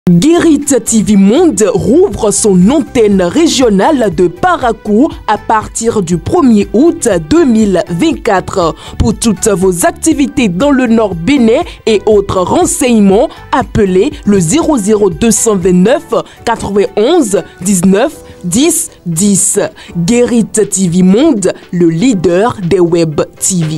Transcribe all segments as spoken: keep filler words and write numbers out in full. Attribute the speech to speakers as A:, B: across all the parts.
A: Guérit T V Monde rouvre son antenne régionale de Parakou à partir du premier août deux mille vingt-quatre. Pour toutes vos activités dans le Nord Bénin et autres renseignements, appelez le zéro zéro deux cent vingt-neuf quatre-vingt-onze dix-neuf dix dix. Guérit T V Monde, le leader des web T V.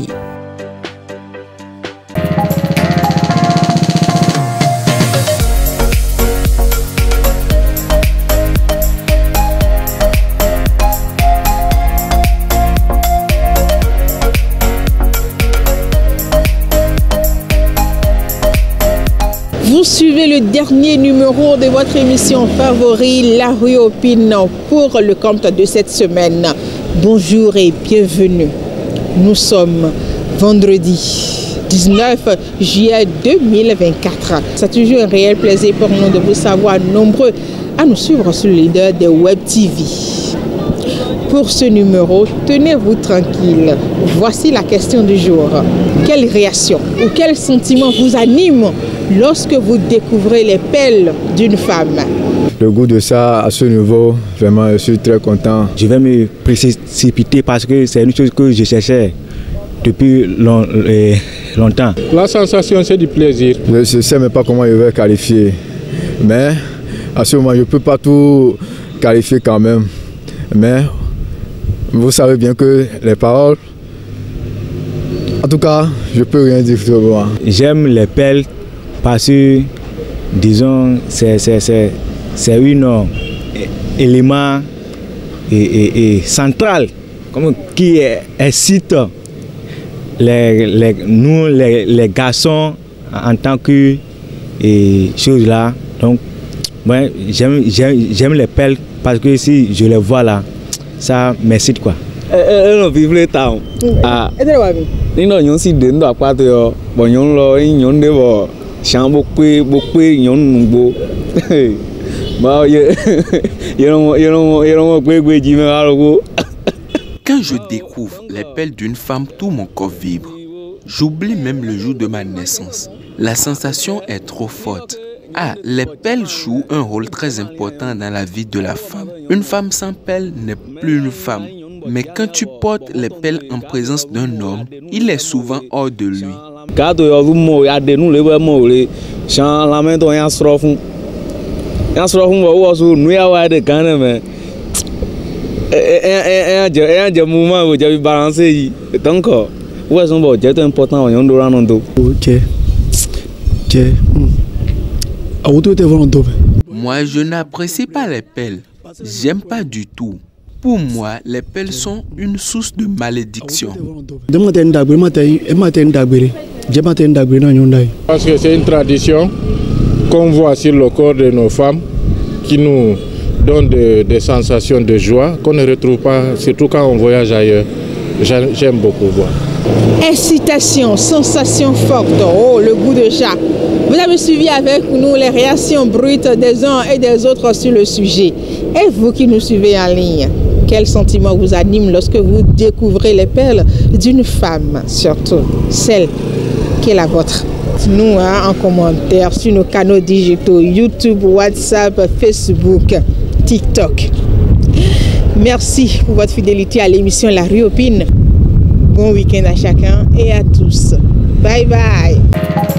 B: Vous suivez le dernier numéro de votre émission favori, La Ryopine, pour le compte de cette semaine. Bonjour et bienvenue. Nous sommes vendredi dix-neuf juillet deux mille vingt-quatre. C'est toujours un réel plaisir pour nous de vous savoir nombreux à nous suivre sur le leader des web T V. Pour ce numéro, tenez-vous tranquille. Voici la question du jour. Quelle réaction ou quel sentiment vous anime lorsque vous découvrez les pelles d'une femme?
C: Le goût de ça, à ce niveau, vraiment, je suis très content.
D: Je vais me précipiter parce que c'est une chose que je cherchais depuis long, eh, longtemps.
E: La sensation, c'est du plaisir.
C: Je ne sais même pas comment je vais qualifier. Mais à ce moment, je ne peux pas tout qualifier quand même. Mais vous savez bien que les paroles, en tout cas, je ne peux rien dire sur moi.
D: J'aime les pelles parce que, disons, c'est un élément et, et, et central comme, qui excite les, les, nous, les, les garçons, en tant que chose là. Donc, ouais, j'aime les pelles parce que si je les vois là, ça m'excite quoi.
F: Eh non vive le temps. Ah. Ni no nyon si de ndo akwa to yo. Bo nyon lo nyon de bo chan bo pe bo pe nyon ngbo. Ba ye ye no ye no ye no pe pe ji me alogo.
G: Quand je découvre les pelles d'une femme, tout mon corps vibre. J'oublie même le jour de ma naissance. La sensation est trop forte. Ah, les pelles jouent un rôle très important dans la vie de la femme. Une femme sans pelles n'est plus une femme. Mais quand tu portes les pelles en présence d'un homme, il est souvent hors de lui. Moi, je n'apprécie pas les pelles. J'aime pas du tout. Pour moi, les pelles sont une source de malédiction.
E: Parce que c'est une tradition qu'on voit sur le corps de nos femmes qui nous donne de, des sensations de joie qu'on ne retrouve pas, surtout quand on voyage ailleurs. J'aime beaucoup voir.
B: Incitation, sensation forte, oh, le goût de chat. Vous avez suivi avec nous les réactions brutes des uns et des autres sur le sujet. Et vous qui nous suivez en ligne, quel sentiment vous anime lorsque vous découvrez les perles d'une femme, surtout celle qui est la vôtre? Nous, hein, en commentaire sur nos canaux digitaux, YouTube, WhatsApp, Facebook, TikTok. Merci pour votre fidélité à l'émission La Ryopine. Bon week-end à chacun et à tous. Bye bye.